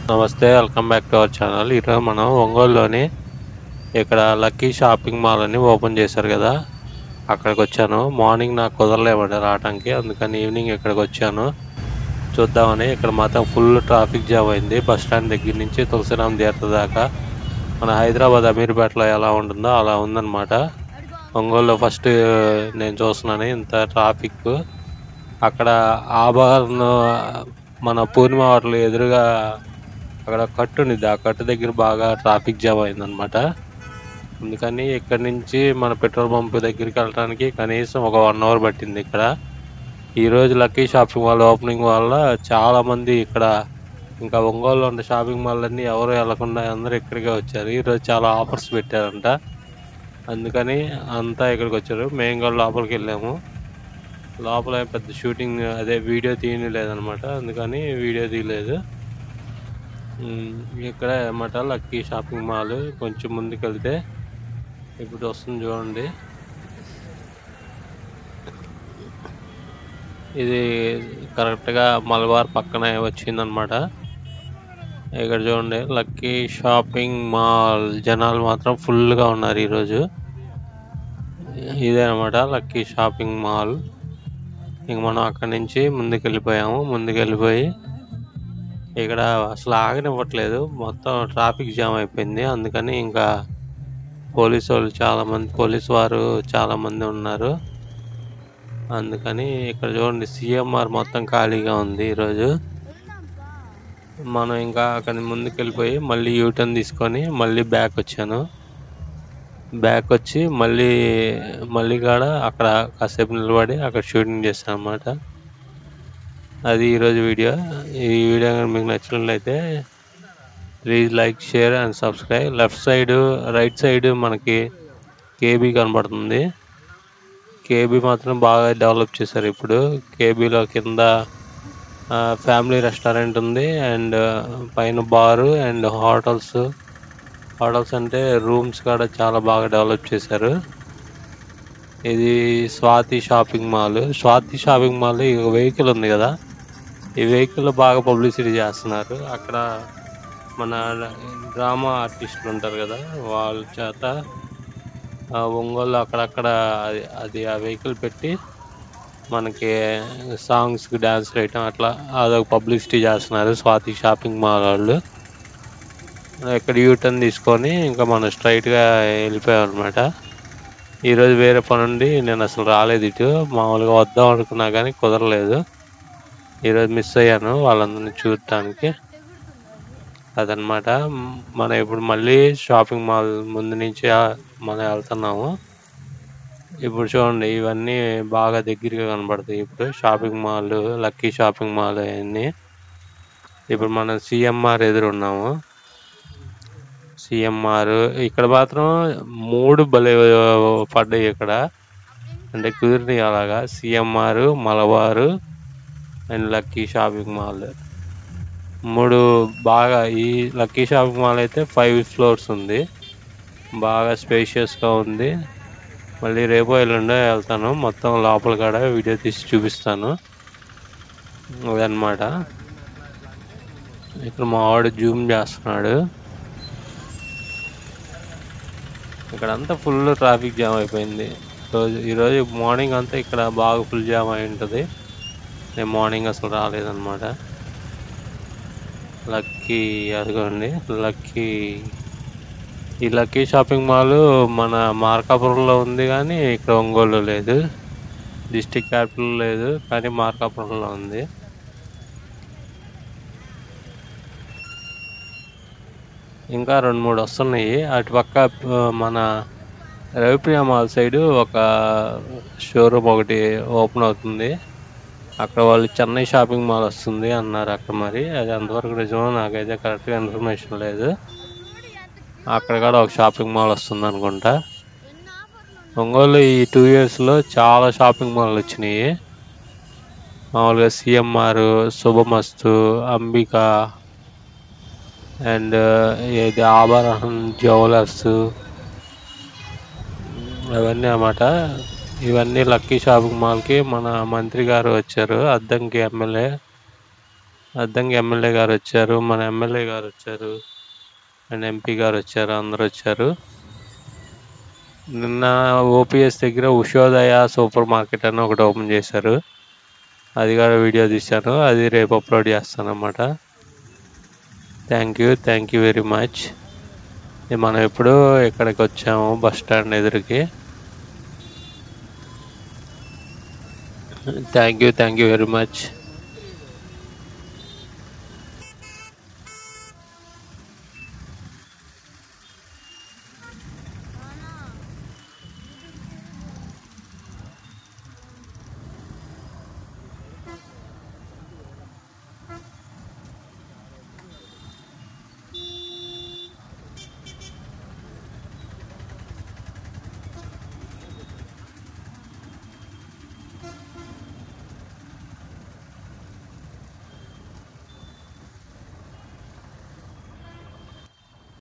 నమస్తే, welcome back to our channel. ఈరోజు మనం ఒంగోలులోని ఇక్కడ లక్కీ షాపింగ్ మాల్ అని ఓపెన్ చేశారు కదా, అక్కడికి వచ్చాను. మార్నింగ్ నాకు కుదరలేమండి రావడానికి, అందుకని ఈవినింగ్ ఇక్కడికి వచ్చాను చూద్దామని. ఇక్కడ మాత్రం ఫుల్ ట్రాఫిక్ జామ్ అయింది. బస్ స్టాండ్ దగ్గర నుంచి తులసిరామ్ థియేటర్ దాకా మన హైదరాబాద్ అమీర్పేటలో ఎలా ఉంటుందో అలా ఉందన్నమాట. ఒంగోలులో ఫస్ట్ నేను చూస్తున్నాను ఇంత ట్రాఫిక్. అక్కడ ఆభరణ మన పూర్ణిమ హోటల్ ఎదురుగా అక్కడ కట్టు ఉంది, ఆ కట్టు దగ్గర బాగా ట్రాఫిక్ జామ్ అయిందనమాట. అందుకని ఇక్కడ నుంచి మన పెట్రోల్ పంప్ దగ్గరికి వెళ్ళడానికి కనీసం ఒక 1 అవర్ పట్టింది. ఇక్కడ ఈరోజు లక్కీ షాపింగ్ మాల్ ఓపెనింగ్ వల్ల చాలామంది ఇక్కడ ఇంకా ఒంగోలులో ఉన్న షాపింగ్ మాల్ అన్నీ ఎవరు వెళ్లకుండా అందరూ ఇక్కడికే వచ్చారు. ఈరోజు చాలా ఆఫర్స్ పెట్టారంట, అందుకని అంతా ఇక్కడికి వచ్చారు. మేము కూడా లోపలికి వెళ్ళాము. లోపల పెద్ద షూటింగ్ అదే వీడియో తీయలేదన్నమాట, అందుకని వీడియో తీయలేదు. ఇక్కడ అన్నమాట లక్కీ షాపింగ్ మాల్. కొంచెం ముందుకు వెళ్తే ఇప్పుడు వస్తుంది చూడండి. ఇది కరెక్ట్గా మలబార్ పక్కనే వచ్చిందనమాట. ఇక్కడ చూడండి లక్కీ షాపింగ్ మాల్. జనాలు మాత్రం ఫుల్గా ఉన్నారు ఈరోజు. ఇదే అనమాట లక్కీ షాపింగ్ మాల్. ఇంక మనం అక్కడి నుంచి ముందుకు వెళ్ళిపోయి ఇక్కడ అసలు ఆగనివ్వట్లేదు, మొత్తం ట్రాఫిక్ జామ్ అయిపోయింది. అందుకని ఇంకా పోలీసు వారు చాలామంది ఉన్నారు. అందుకని ఇక్కడ చూడండి సిఎంఆర్ మొత్తం ఖాళీగా ఉంది ఈరోజు. మనం ఇంకా అక్కడి ముందుకు వెళ్ళిపోయి మళ్ళీ యూటర్న్ తీసుకొని మళ్ళీ బ్యాక్ వచ్చి మళ్ళీ కాడ అక్కడ కాసేపు నిలబడి అక్కడ షూటింగ్ చేస్తాను అన్నమాట. అది ఈరోజు వీడియో. ఈ వీడియో కనుక మీకు నచ్చినట్లయితే please like, share and subscribe. Right side మనకి కేబీ కనబడుతుంది. కేబీ మాత్రం బాగా డెవలప్ చేశారు ఇప్పుడు. కేబీలో కింద ఫ్యామిలీ రెస్టారెంట్ ఉంది, అండ్ పైన బారు అండ్ హోటల్స్ అంటే రూమ్స్ కూడా చాలా బాగా డెవలప్ చేశారు. ఇది స్వాతి షాపింగ్ మాల్. ఈ వెహికల్ ఉంది కదా, ఈ వెహికల్ బాగా పబ్లిసిటీ చేస్తున్నారు. అక్కడ మన డ్రామా ఆర్టిస్టులు ఉంటారు కదా, వాళ్ళ చేత ఒంగోలు అక్కడక్కడ అది ఆ వెహికల్ పెట్టి మనకి సాంగ్స్కి డ్యాన్స్ వేయటం అట్లా అదొక పబ్లిసిటీ చేస్తున్నారు స్వాతి షాపింగ్ మాల్ వాళ్ళు. ఇక్కడ యూటర్న్ తీసుకొని ఇంకా మనం స్ట్రైట్గా వెళ్ళిపోయాం అనమాట. ఈరోజు వేరే పని ఉండి నేను అసలు రాలేదు ఇటు. మామూలుగా వద్దాం అనుకున్నా కానీ కుదరలేదు. ఈరోజు మిస్ అయ్యాను వాళ్ళందరినీ చూడటానికి. అదనమాట. మనం ఇప్పుడు మళ్ళీ షాపింగ్ మాల్ ముందు నుంచి మనం వెళ్తున్నాము. ఇప్పుడు చూడండి ఇవన్నీ బాగా దగ్గరగా కనబడతాయి. ఇప్పుడు shopping mall, lucky shopping mall అవన్నీ. ఇప్పుడు మనం సిఎంఆర్ ఎదురున్నాము. సిఎంఆర్ ఇక్కడ మాత్రం 3 భలే పడ్డాయి ఇక్కడ, అంటే కుదిరినాయి అలాగా. CMR, Malabar and lucky shopping mall 3 బాగా. ఈ లక్కీ షాపింగ్ మాల్ అయితే 5 ఫ్లోర్స్ ఉంది, బాగా స్పేషియస్గా ఉంది. మళ్ళీ రేపు ఎల్లుండో వెళ్తాను, మొత్తం లోపల కాడ వీడియో తీసి చూపిస్తాను. అదనమాట. ఇక్కడ మా వాడు జూమ్ చేస్తున్నాడు. ఇక్కడ అంతా ఫుల్ ట్రాఫిక్ జామ్ అయిపోయింది ఈరోజు మార్నింగ్ అంతా. ఇక్కడ బాగా ఫుల్ జామ్ అయి ఉంటుంది. నేను మార్నింగ్ అసలు రాలేదన్నమాట. లక్కీ అదిగోండి ఈ లక్కీ షాపింగ్ మాల్ మన మార్కాపురంలో ఉంది కానీ ఇక్కడ ఒంగోలులో లేదు. డిస్ట్రిక్ట్ క్యాపిటల్ లేదు కానీ మార్కాపురంలో ఉంది. ఇంకా 2-3 వస్తున్నాయి. అటుపక్క మన రవిప్రియ మాల్ సైడు ఒక షోరూమ్ ఒకటి ఓపెన్ అవుతుంది. అక్కడ వాళ్ళు చెన్నై షాపింగ్ మాల్ వస్తుంది అన్నారు అక్కడ. మరి అది అంతవరకు నిజమో నాకైతే కరెక్ట్గా ఇన్ఫర్మేషన్ లేదు. అక్కడ కూడా ఒక షాపింగ్ మాల్ వస్తుంది అనుకుంటా. ఒంగోలు ఈ 2 yearsలో చాలా షాపింగ్ మాల్ వచ్చినాయి. మామూలుగా సిఎంఆర్, శుభమస్తు, అంబిక అండ్ ఇది ఆభరణం జ్యువెలర్స్ అవన్నీ అన్నమాట. ఇవన్నీ లక్కీ షాపింగ్ మాల్కి మన మంత్రి గారు వచ్చారు, అద్దంకి ఎమ్మెల్యే. అద్దంకి ఎమ్మెల్యే గారు వచ్చారు, మన ఎమ్మెల్యే గారు వచ్చారు అండ్ ఎంపీ గారు వచ్చారు, అందరు వచ్చారు. నిన్న ఓపీఎస్ దగ్గర ఉషోదయ సూపర్ మార్కెట్ అని ఒకటి ఓపెన్ చేశారు. అది కూడా వీడియో తీశాను, అది రేపు అప్లోడ్ చేస్తాను అన్నమాట. Thank you very much. మనం ఇప్పుడు ఇక్కడికి వచ్చాము, బస్ స్టాండ్ ఎదురుకి. Thank you very much.